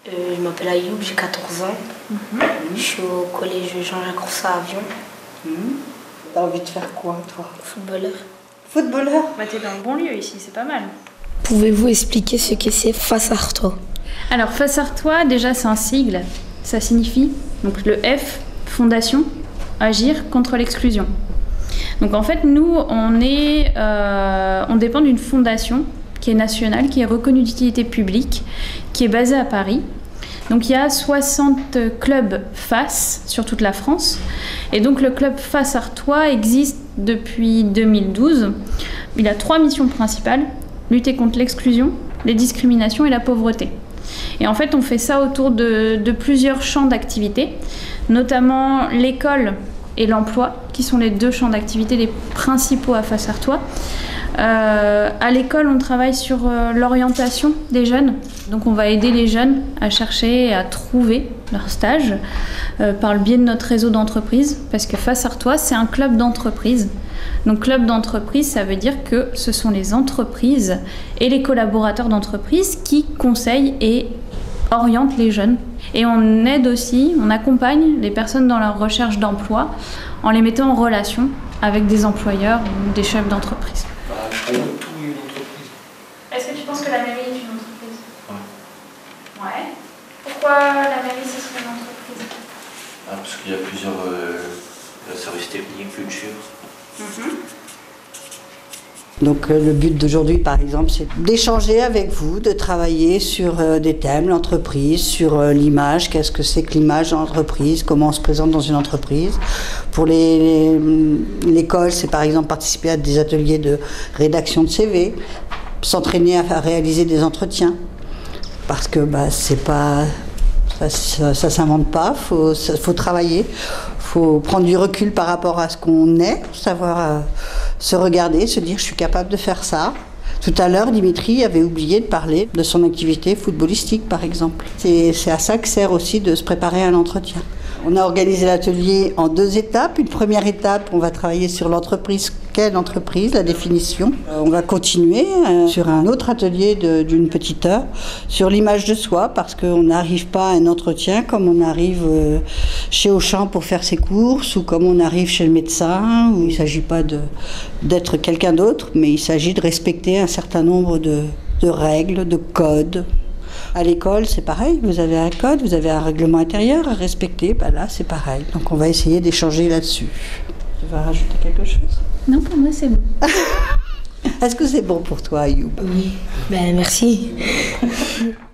Je m'appelle Ayoub, j'ai 14 ans. Je suis au collège Jean-Jacques Rousseau à Avion. T'as envie de faire quoi, toi? Footballeur. Footballeur? Bah t'es dans le bon lieu ici, c'est pas mal. Pouvez-vous expliquer ce que c'est Face Artois? Alors Face Artois, déjà c'est un sigle. Ça signifie, donc le F, Fondation, agir contre l'exclusion. Donc en fait, nous, on dépend d'une fondation qui est nationale, qui est reconnue d'utilité publique, qui est basée à Paris. Donc il y a 60 clubs FACE sur toute la France. Et donc le club Face Artois existe depuis 2012. Il a 3 missions principales: lutter contre l'exclusion, les discriminations et la pauvreté. Et en fait, on fait ça autour de plusieurs champs d'activité, notamment l'école et l'emploi, qui sont les 2 champs d'activité les principaux à Face Artois. À l'école, on travaille sur l'orientation des jeunes. Donc on va aider les jeunes à chercher et à trouver leur stage par le biais de notre réseau d'entreprises, parce que Face Artois, c'est un club d'entreprise. Donc club d'entreprise, ça veut dire que ce sont les entreprises et les collaborateurs d'entreprise qui conseillent et orientent les jeunes. Et on aide aussi, on accompagne les personnes dans leur recherche d'emploi en les mettant en relation avec des employeurs ou des chefs d'entreprise. Tout est une entreprise. Est-ce que tu penses que la mairie est une entreprise? Ouais. Ouais. Pourquoi la mairie ce serait une entreprise? Parce qu'il y a plusieurs services techniques, culture. Donc le but d'aujourd'hui, par exemple, c'est d'échanger avec vous, de travailler sur des thèmes, l'entreprise, sur l'image, qu'est-ce que c'est que l'image dans l'entreprise, comment on se présente dans une entreprise. Pour l'école, c'est par exemple participer à des ateliers de rédaction de CV, s'entraîner à réaliser des entretiens, parce que c'est pas... Ça s'invente pas, faut travailler, faut prendre du recul par rapport à ce qu'on est, savoir se regarder, se dire je suis capable de faire ça. Tout à l'heure, Dimitri avait oublié de parler de son activité footballistique, par exemple. C'est à ça que sert aussi de se préparer à l'entretien. On a organisé l'atelier en 2 étapes. Une première étape, on va travailler sur l'entreprise. Quelle entreprise, la définition. On va continuer sur un autre atelier d'une petite heure sur l'image de soi, parce qu'on n'arrive pas à un entretien comme on arrive chez Auchan pour faire ses courses, ou comme on arrive chez le médecin, où il ne s'agit pas d'être quelqu'un d'autre, mais il s'agit de respecter un certain nombre de règles, de codes. À l'école, c'est pareil, vous avez un code, vous avez un règlement intérieur à respecter, là c'est pareil. Donc on va essayer d'échanger là-dessus. Tu vas rajouter quelque chose? Non, pour moi c'est bon. Est-ce que c'est bon pour toi, Ayoub? Oui, merci.